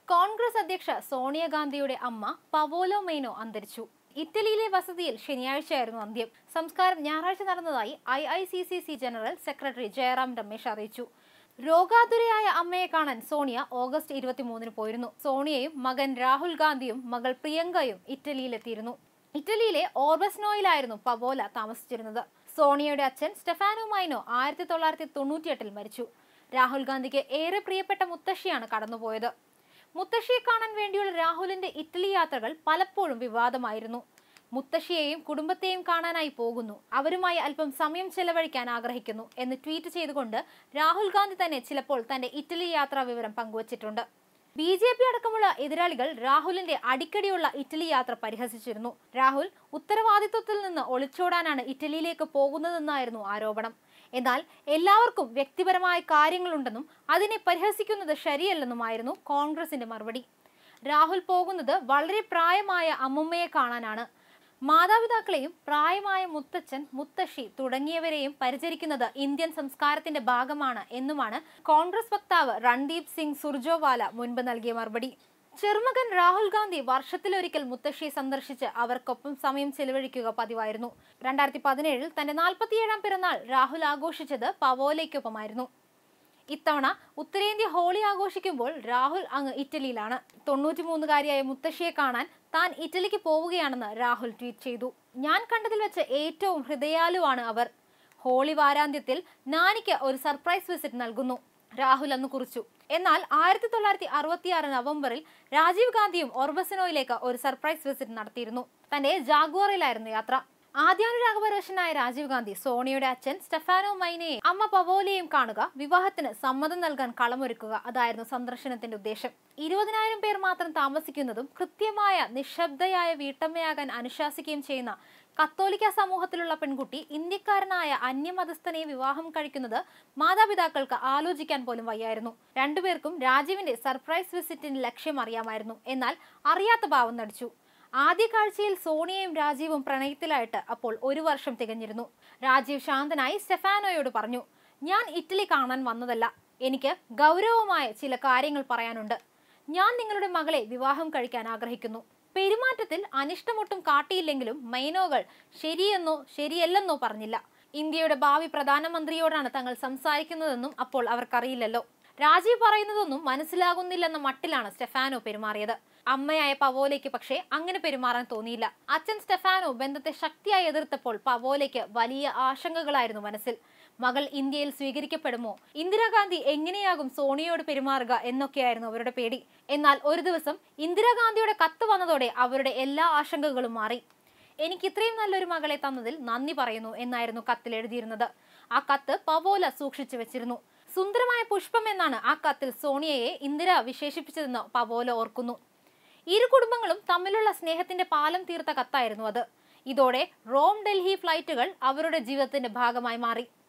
കോൺഗ്രസ് അധ്യക്ഷ സോണിയാഗാന്ധിയുടെ അമ്മ പവോലോ മെയ്നോ അന്തരിച്ചു. ഇറ്റലിയിലെ വസതിയിൽ ശനിയാഴ്ചയായിരുന്നു അന്ത്യം. സംസ്കാരം ഞായറാഴ്ച നടന്നതായി IICC general secretary Jairam Ramesh അറിയിച്ചു. രോഗാതുരയായ അമ്മയെ കാണാൻ സോണിയ ഓഗസ്റ്റ് 23 പോയിരുന്നു. സോണിയയും മകൻ രാഹുൽ ഗാന്ധിയും മകൾ പ്രിയങ്കയും ഇറ്റലിയിലെത്തിയിരുന്നു. ഇറ്റലിയിലെ ഓർബസ്നോയിലായിരുന്നു പവോല താമസിച്ചിരുന്നത്. സോണിയയുടെ അച്ഛൻ സ്റ്റെഫാനോ മൈനോ 1998 മരിച്ചു. രാഹുൽ ഗാന്ധിക്ക് ഏറെ പ്രിയപ്പെട്ട മുത്തശ്ശിയാണ് കടന്നുപോയത്. മുത്തശ്ശിയെ കാണാൻ വേണ്ടിയുള്ള രാഹുലിന്റെ ഇറ്റലി യാത്രകൾ പലപ്പോഴും വിവാദമായിരുന്നു. മുത്തശ്ശിയെയും കുടുംബത്തെയും കാണാനായി പോകുന്നു, അവരുമായി അല്പം സമയം ചെലവഴിക്കാൻ ആഗ്രഹിക്കുന്നു എന്ന് ട്വീറ്റ് ചെയ്തുകൊണ്ട് രാഹുൽ ഗാന്ധി തന്നെ ചിലപ്പോൾ തന്റെ ഇറ്റലി യാത്രാ വിവരം പങ്കുവച്ചിട്ടുണ്ട്. BJP അടക്കമുള്ള എതിരാളികൾ രാഹുലിന്റെ അടിക്കടിയുള്ള ഇറ്റലി യാത്ര പരിഹസിച്ചിരുന്നു. രാഹുൽ ഉത്തരവാദിത്വത്തിൽ നിന്ന് ഒളിച്ചോടാനാണ് ഇറ്റലിയിലേക്ക് പോകുന്നതെന്നായിരുന്നു ആരോപണം. എന്നാൽ എല്ലാവർക്കും വ്യക്തിപരമായ കാര്യങ്ങളുണ്ടെന്നും അതിനെ പരിഹസിക്കുന്നത് ശരിയല്ലെന്നുമായിരുന്നു കോൺഗ്രസിന്റെ മറുപടി. രാഹുൽ പോകുന്നത് വളരെ പ്രായമായ അമ്മുമ്മയെ കാണാനാണ്. മാതാപിതാക്കളെയും പ്രായമായ മുത്തച്ഛൻ, മുത്തശ്ശി തുടങ്ങിയവരെയും പരിചരിക്കുന്നത് ഇന്ത്യൻ സംസ്കാരത്തിന്റെ ഭാഗമാണ് എന്നുമാണ് കോൺഗ്രസ് വക്താവ് രൺദീപ് സിംഗ് സുർജോവാല മുൻപ് നൽകിയ മറുപടി. ചെറുമകൻ രാഹുൽ ഗാന്ധി വർഷത്തിലൊരിക്കൽ മുത്തശ്ശിയെ സന്ദർശിച്ച് അവർക്കൊപ്പം സമയം ചെലവഴിക്കുക പതിവായിരുന്നു. 2017 തന്റെ 47ാം പിറന്നാൾ രാഹുൽ ആഘോഷിച്ചത് പവോലയ്ക്കൊപ്പമായിരുന്നു. ഇത്തവണ ഉത്തരേന്ത്യ ഹോളി ആഘോഷിക്കുമ്പോൾ രാഹുൽ അങ്ങ് ഇറ്റലിയിലാണ്. 93-കാരിയായ മുത്തശ്ശിയെ കാണാൻ താൻ ഇറ്റലിക്ക് പോവുകയാണെന്ന് രാഹുൽ ട്വീറ്റ് ചെയ്തു. ഞാൻ കണ്ടതിൽ വെച്ച് ഏറ്റവും ഹൃദയാലുവാണ് അവർ. ഹോളി വാരാന്ത്യത്തിൽ നാനിക്ക് ഒരു സർപ്രൈസ് വിസിറ്റ് നൽകുന്നു, രാഹുൽ അന്ന് കുറിച്ചു. എന്നാൽ 1966 നവംബറിൽ രാജീവ് ഗാന്ധിയും ഓർബസനോയിലേക്ക് ഒരു സർപ്രൈസ് വിസിറ്റ് നടത്തിയിരുന്നു. തന്റെ ജാഗ്വാറിലായിരുന്നു യാത്ര. ആദ്യാനുരാഗപരവശനായ രാജീവ് ഗാന്ധി സോണിയയുടെ അച്ഛൻ സ്റ്റെഫാനോ മൈനയെയും അമ്മ പവോലയെയും കാണുക, വിവാഹത്തിന് സമ്മതം നൽകാൻ കളമൊരുക്കുക, അതായിരുന്നു സന്ദർശനത്തിന്റെ ഉദ്ദേശം. 20,000 പേർ മാത്രം താമസിക്കുന്നതും കൃത്യമായ നിശബ്ദയായ വീട്ടമ്മയാകാൻ അനുശാസിക്കുകയും ചെയ്യുന്ന കത്തോലിക്ക സമൂഹത്തിലുള്ള പെൺകുട്ടി ഇന്ത്യക്കാരനായ അന്യമതസ്ഥനെ വിവാഹം കഴിക്കുന്നത് മാതാപിതാക്കൾക്ക് ആലോചിക്കാൻ പോലും വയ്യായിരുന്നു. രണ്ടുപേർക്കും രാജീവിന്റെ സർപ്രൈസ് വിസിറ്റിന്റെ ലക്ഷ്യം അറിയാമായിരുന്നു. എന്നാൽ അറിയാത്ത ഭാവം നടിച്ചു. ആദ്യ കാഴ്ചയിൽ സോണിയയും രാജീവും പ്രണയത്തിലായിട്ട് അപ്പോൾ 1 വർഷം തികഞ്ഞിരുന്നു. രാജീവ് ശാന്തനായി സ്റ്റെഫാനോയോട് പറഞ്ഞു, ഞാൻ ഇറ്റലി കാണാൻ വന്നതല്ല, എനിക്ക് ഗൗരവമായ ചില കാര്യങ്ങൾ പറയാനുണ്ട്. ഞാൻ നിങ്ങളുടെ മകളെ വിവാഹം കഴിക്കാൻ ആഗ്രഹിക്കുന്നു. പെരുമാറ്റത്തിൽ അനിഷ്ടമൊട്ടും കാട്ടിയില്ലെങ്കിലും മൈനോകൾ ശരിയെന്നോ ശരിയല്ലെന്നോ പറഞ്ഞില്ല. ഇന്ത്യയുടെ ഭാവി പ്രധാനമന്ത്രിയോടാണ് തങ്ങൾ സംസാരിക്കുന്നതെന്നും അപ്പോൾ അവർക്കറിയില്ലല്ലോ. രാജീവ് പറയുന്നതൊന്നും മനസ്സിലാകുന്നില്ലെന്ന മട്ടിലാണ് സ്റ്റെഫാനോ പെരുമാറിയത്. അമ്മയായ പവോലയ്ക്ക് പക്ഷേ അങ്ങനെ പെരുമാറാൻ തോന്നിയില്ല. അച്ഛൻ സ്റ്റെഫാനോ ബന്ധത്തെ ശക്തിയായി എതിർത്തപ്പോൾ പവോലയ്ക്ക് വലിയ ആശങ്കകളായിരുന്നു മനസ്സിൽ. മകൾ ഇന്ത്യയിൽ സ്വീകരിക്കപ്പെടുമോ, ഇന്ദിരാഗാന്ധി എങ്ങനെയാകും സോണിയയോട് പെരുമാറുക എന്നൊക്കെയായിരുന്നു അവരുടെ പേടി. എന്നാൽ ഒരു ദിവസം ഇന്ദിരാഗാന്ധിയുടെ കത്ത് വന്നതോടെ അവരുടെ എല്ലാ ആശങ്കകളും മാറി. എനിക്ക് ഇത്രയും നല്ലൊരു മകളെ തന്നതിൽ നന്ദി പറയുന്നു എന്നായിരുന്നു കത്തിൽ എഴുതിയിരുന്നത്. ആ കത്ത് പവോല സൂക്ഷിച്ചു വെച്ചിരുന്നു. സുന്ദരമായ പുഷ്പം എന്നാണ് ആ കത്തിൽ സോണിയയെ ഇന്ദിര വിശേഷിപ്പിച്ചതെന്ന് പവോല ഓർക്കുന്നു. ഇരു കുടുംബങ്ങളും തമ്മിലുള്ള സ്നേഹത്തിന്റെ പാലം തീർത്ത കത്തായിരുന്നു അത്. ഇതോടെ റോം ഡൽഹി ഫ്ലൈറ്റുകൾ അവരുടെ ജീവിതത്തിന്റെ ഭാഗമായി മാറി.